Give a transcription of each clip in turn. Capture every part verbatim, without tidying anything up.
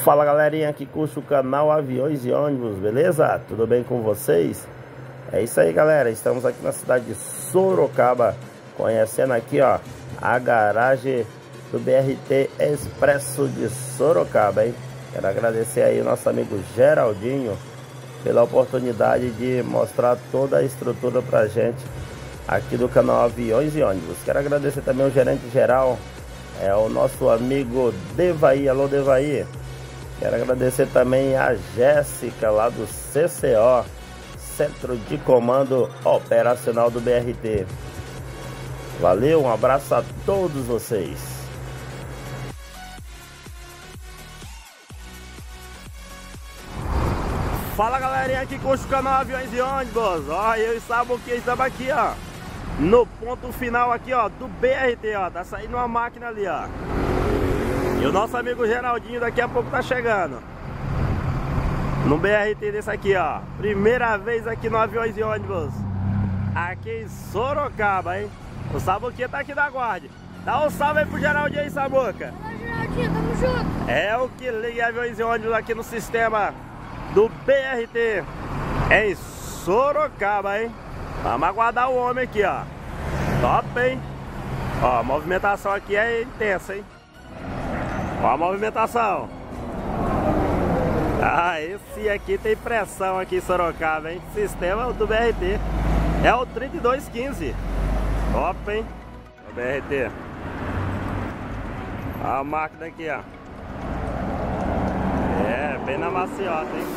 Fala galerinha que curte o canal Aviões e Ônibus, beleza? Tudo bem com vocês? É isso aí galera, estamos aqui na cidade de Sorocaba, conhecendo aqui ó, a garagem do B R T Expresso de Sorocaba, hein? Quero agradecer aí o nosso amigo Geraldinho pela oportunidade de mostrar toda a estrutura pra gente aqui do canal Aviões e Ônibus. Quero agradecer também o gerente geral, é o nosso amigo Devaí. Alô Devaí. Quero agradecer também a Jéssica lá do C C O, Centro de Comando Operacional do B R T. Valeu, um abraço a todos vocês. Fala galerinha que curte o canal Aviões e Ônibus. Ó, eu e Samuquinha estamos aqui ó, no ponto final aqui ó, do B R T ó. Tá saindo uma máquina ali ó. E o nosso amigo Geraldinho daqui a pouco tá chegando no B R T desse aqui ó. Primeira vez aqui no Aviões e Ônibus, aqui em Sorocaba, hein. O Samuquinha tá aqui da guarda. Dá um salve aí pro Geraldinho aí, Samuca. Fala Geraldinho, tamo junto. É o que liga Aviões e Ônibus aqui no sistema do B R T em Sorocaba, hein. Vamos aguardar o homem aqui ó. Top, hein. Ó, a movimentação aqui é intensa, hein. Ó a movimentação. Ah, esse aqui tem pressão aqui em Sorocaba, hein. Sistema do B R T é o trinta e dois quinze. Top, hein. O B R T. Ó a máquina aqui, ó. É, bem na maciota, hein.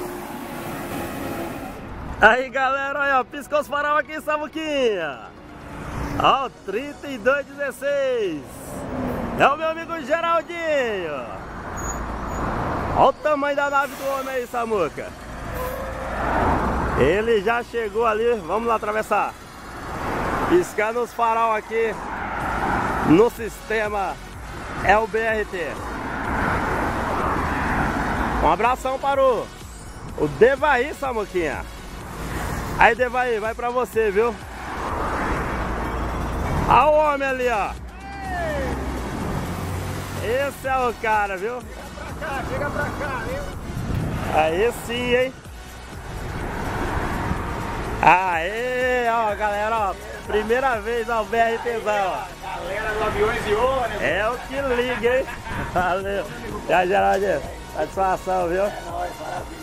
Aí galera, olha, piscou os farol aqui, Samuquinha. Ó, trinta e dois dezesseis. É o meu amigo Geraldinho. Olha o tamanho da nave do homem aí, Samuca. Ele já chegou ali, vamos lá atravessar. Piscando os farol aqui no sistema é o B R T. Um abração para o, o Devaí, Samuquinha. Aí Devaí, vai pra você, viu? Olha o homem ali, ó. Esse é o cara, viu? Chega pra cá, chega pra cá, viu? Aí sim, hein? Aê, ó, galera, ó. Primeira vez, ó, o B R T zão, ó. Galera do Aviões e Ônibus. É o que liga, hein? Valeu. E aí, Geraldinho, satisfação, viu? É nóis, maravilha.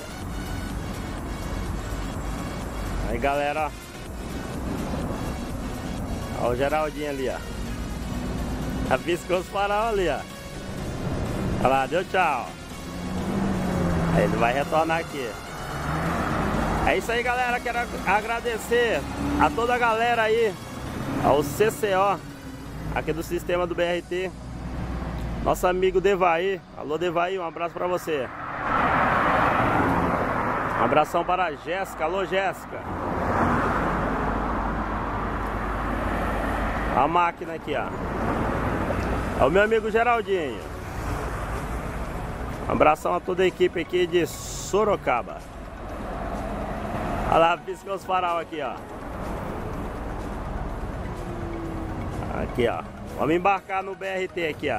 Aí, galera, ó. Ó o Geraldinho ali, ó. Já piscou os farol ali, ó. Olha lá, deu tchau. Aí ele vai retornar aqui. É isso aí, galera. Quero agradecer a toda a galera aí, ao C C O aqui do sistema do B R T. Nosso amigo Devaí. Alô Devaí, um abraço pra você. Um abração para a Jéssica. Alô Jéssica. A máquina aqui, ó. É o meu amigo Geraldinho. Um abração a toda a equipe aqui de Sorocaba. Olha lá, piscou os farol aqui, ó. Aqui, ó. Vamos embarcar no B R T aqui, ó.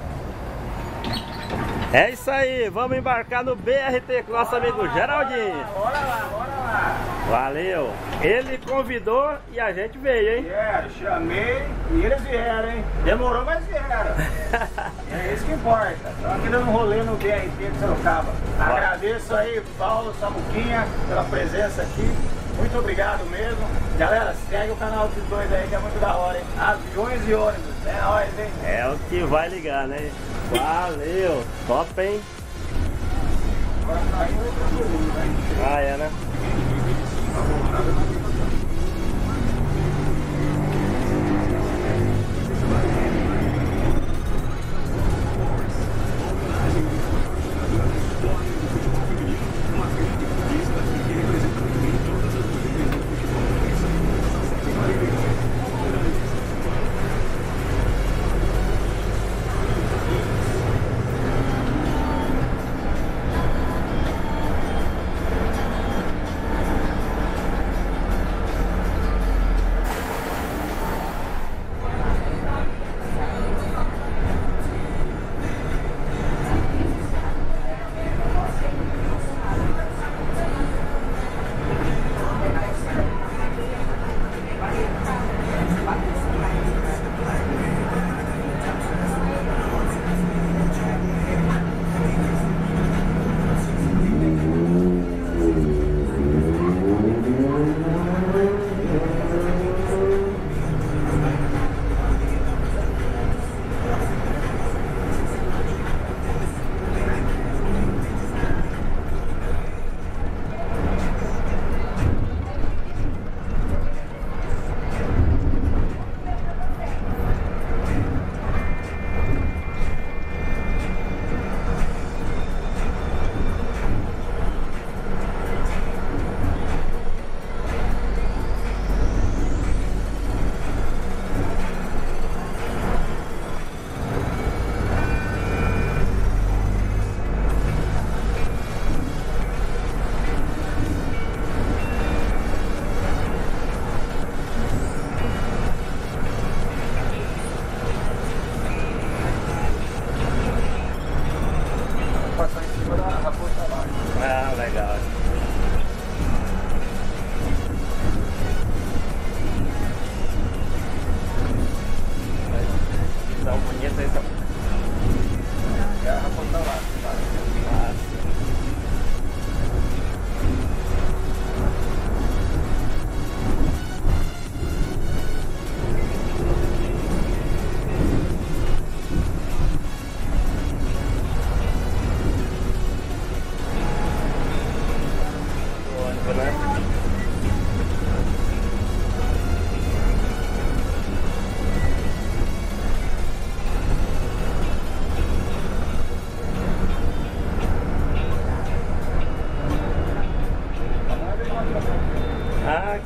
É isso aí, vamos embarcar no B R T com nosso amigo Geraldinho. Bora lá, bora lá. Valeu. Ele convidou e a gente veio, hein? Vieram, chamei e eles vieram, hein? Demorou, mas vieram. É isso que importa. Estamos aqui dando um rolê no B R T de Sorocaba. Agradeço aí, Paulo, Samuquinha, pela presença aqui. Muito obrigado mesmo. Galera, segue o canal dos dois aí que é muito da hora, hein? Aviões e Ônibus. É nóis, hein? É o que vai ligar, né? Valeu. Top, hein? Agora tá indo todo mundo, né? Ah, é, né?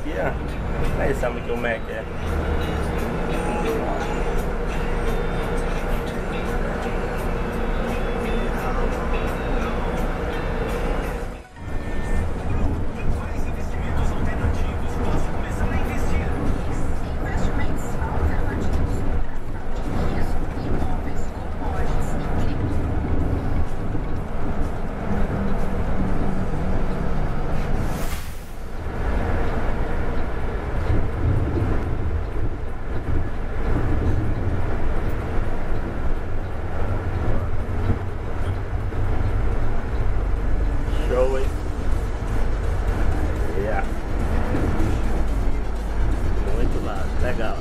aqui, ó. Aí sabe que o Mac é. Legal.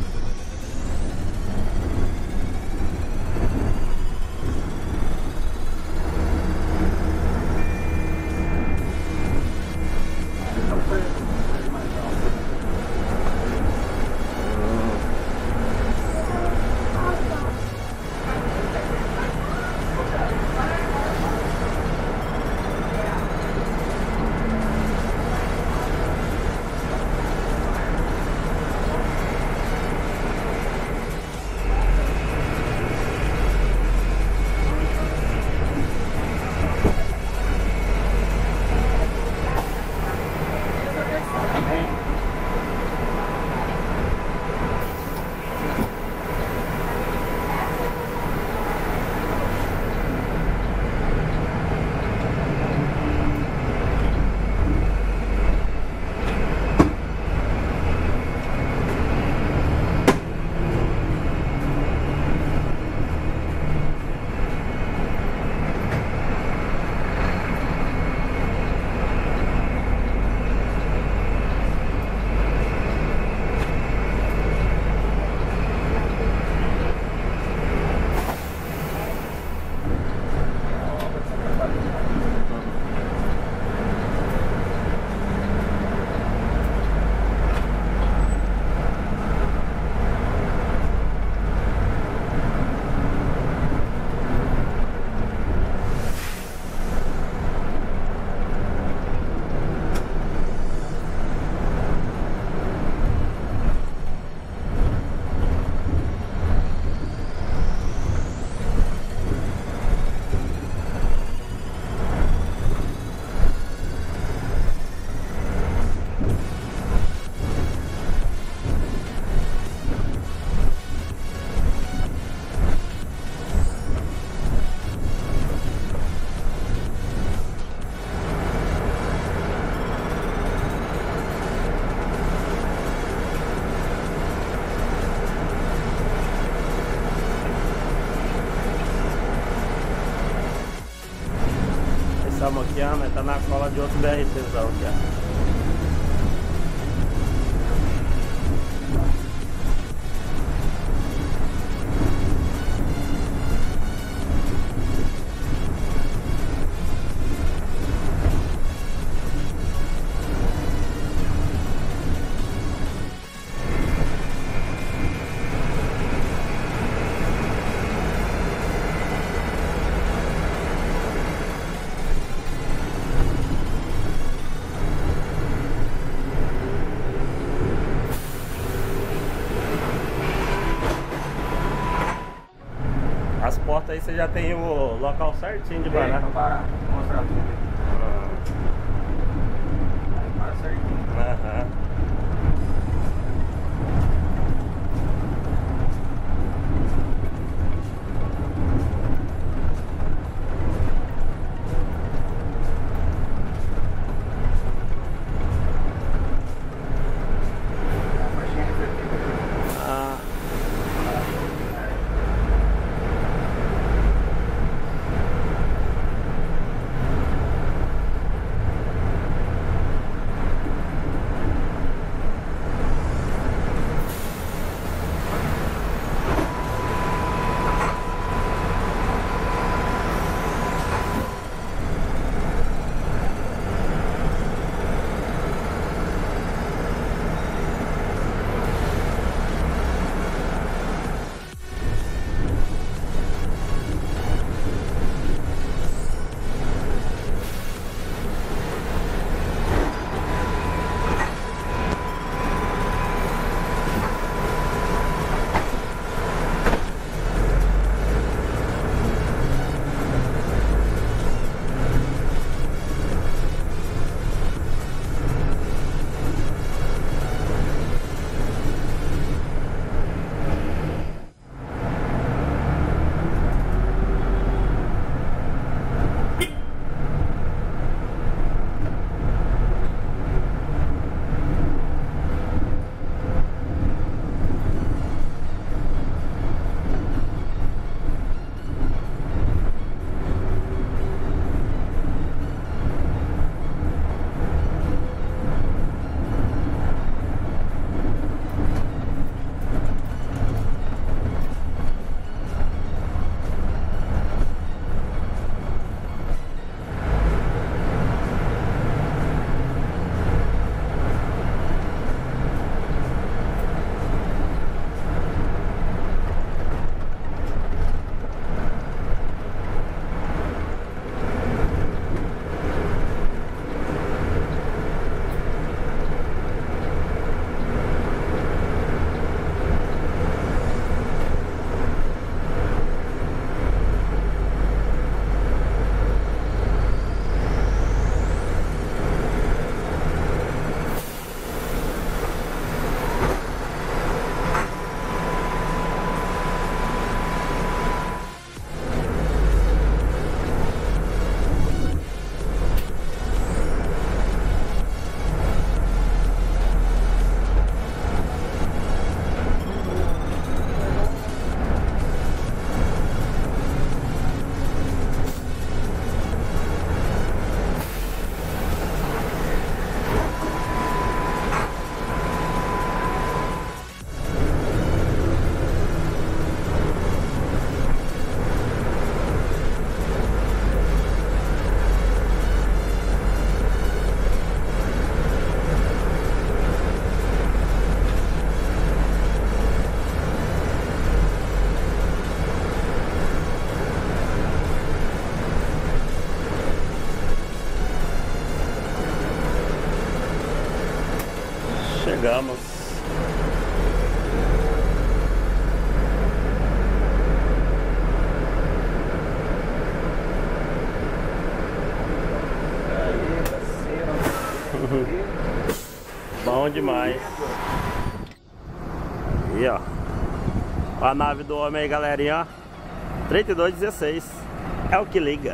Estamos aqui, ó, mas tá na cola de outro BRTzão aqui, ó. As portas aí você já tem o local certinho de parar. Tem, parar. Vou mostrar tudo. Ah. Aí para certinho. Aham. Chegamos. Bom demais. Aí, ó. A nave do homem aí, galerinha, ó. trinta e dois dezesseis. É o que liga.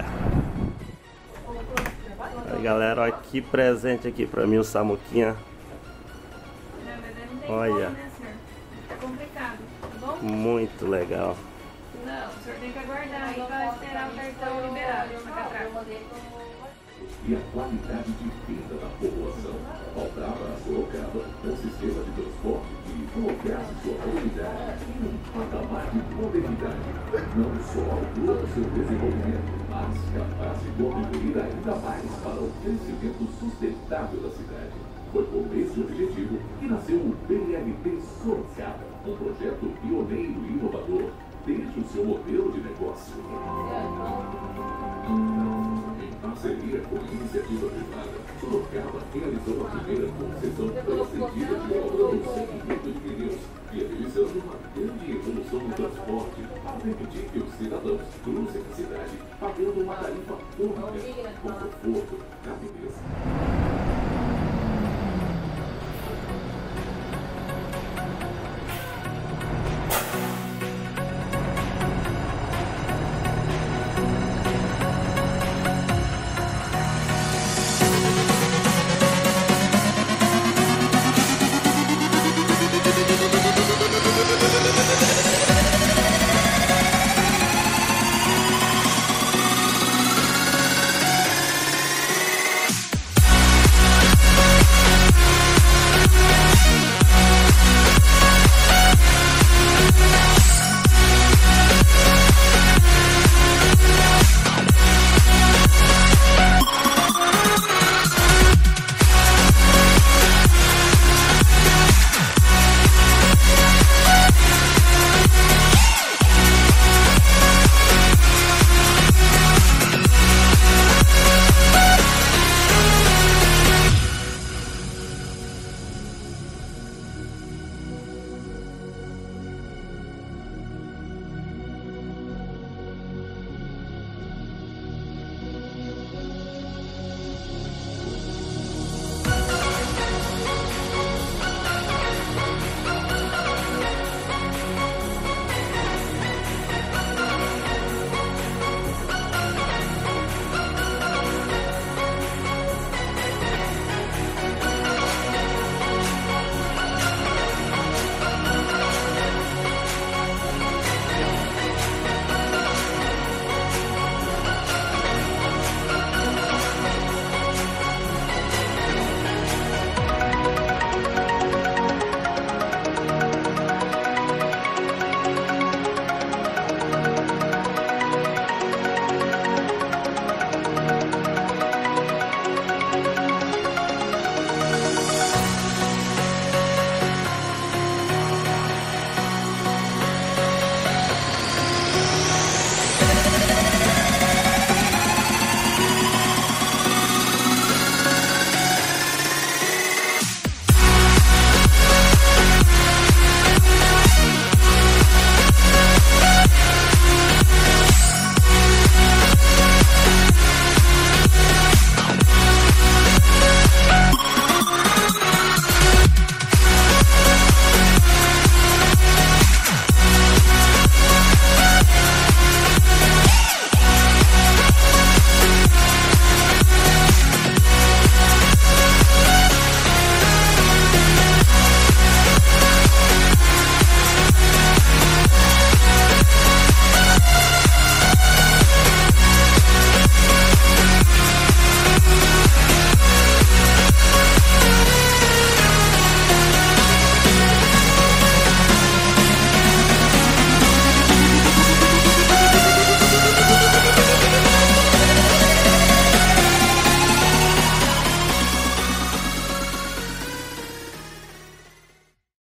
Aí, galera, ó, que presente aqui pra mim, o Samuquinha. Olha. É complicado, tá bom? Muito legal. Não, o senhor tem que aguardar aí pra esperar o cartão liberado na catraca. E a qualidade de vida da população. Faltava a Sorocaba um sistema de transporte que colocasse sua comunidade em um patamar de modernidade, não só ao altura do seu desenvolvimento, mas capaz de contribuir ainda mais para o crescimento sustentável da cidade. Foi com esse objetivo que nasceu o B R T Sorocaba, um projeto pioneiro e inovador desde o seu modelo de negócio. Em parceria com a iniciativa privada, Sorocaba realizou a primeira concessão transcendida de obra do segmento de pneus, viabilizando uma grande evolução no transporte para permitir que os cidadãos cruzem a cidade pagando uma tarifa única, com conforto, rapidez